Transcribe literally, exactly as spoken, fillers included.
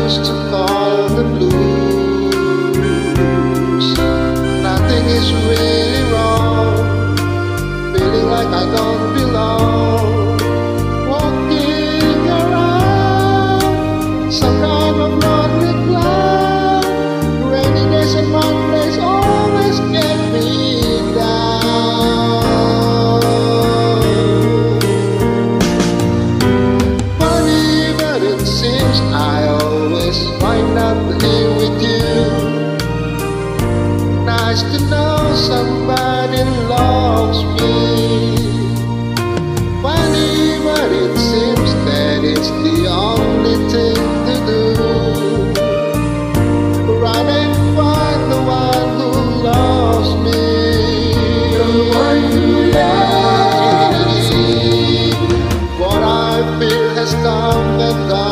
used to call the blues. Nothing is really wrong, feeling like I don't belong, walking around some kind of lonely cloud. Rainy days and Mondays always get me down. Funny, but it seems I always wind up here with you. Nice to know somebody loves me. Funny, but it seems that it's the only thing to do. Run and find the one who loves me. The one who loves me. What I feel has come and gone.